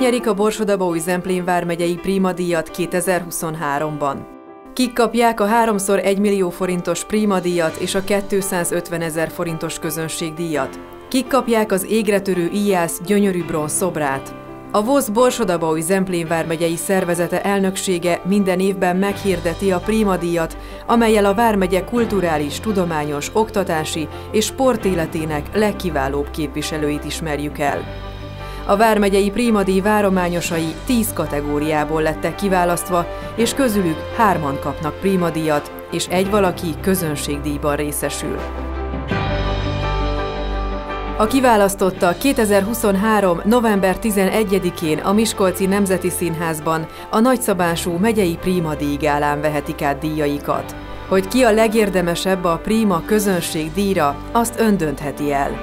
nyerik a Borsod-Abaúj-Zemplén vármegyei Prima díjat 2023-ban? Kik kapják a 3x1 millió forintos Prima díjat és a 250 000 forintos közönségdíjat? Kik kapják az égre törő íjász gyönyörű bronz szobrát? A VOSZ Borsod-Abaúj-Zemplén vármegyei szervezete elnöksége minden évben meghirdeti a Prima díjat, amellyel a vármegye kulturális, tudományos, oktatási és sportéletének legkiválóbb képviselőit ismerjük el. A vármegyei Prima díj várományosai 10 kategóriából lettek kiválasztva, és közülük 3-an kapnak Prima díjat, és egy valaki közönségdíjban részesül. A kiválasztottak 2023. november 11-én a Miskolci Nemzeti Színházban a nagyszabású megyei Prima díj gálán vehetik át díjaikat. Hogy ki a legérdemesebb a Prima közönségdíjra, azt ön döntheti el.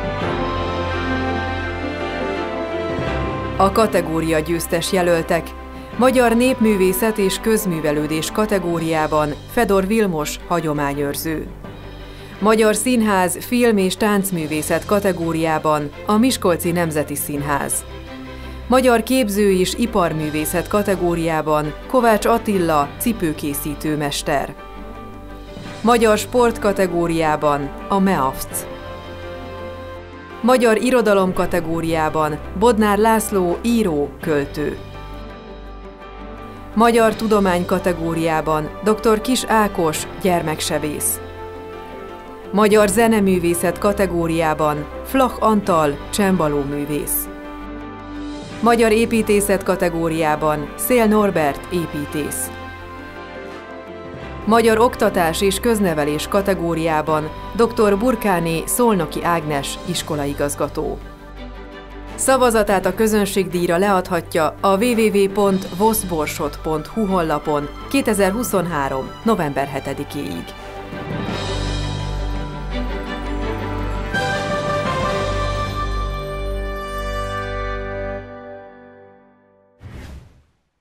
A kategória győztes jelöltek: Magyar népművészet és közművelődés kategóriában Fedor Vilmos hagyományőrző. Magyar színház, film és táncművészet kategóriában a Miskolci Nemzeti Színház. Magyar képző és iparművészet kategóriában Kovács Attila cipőkészítő mester. Magyar sport kategóriában a MEAFC. Magyar irodalom kategóriában Bodnár László író, költő. Magyar tudomány kategóriában dr. Kis Ákos gyermeksebész. Magyar zeneművészet kategóriában Flach Antal csembalóművész. Magyar építészet kategóriában Szél Norbert építész. Magyar oktatás és köznevelés kategóriában dr. Burkáné Szolnoki Ágnes iskolaigazgató. Szavazatát a közönségdíjra leadhatja a www.voszborsod.hu honlapon 2023. november 7-éig.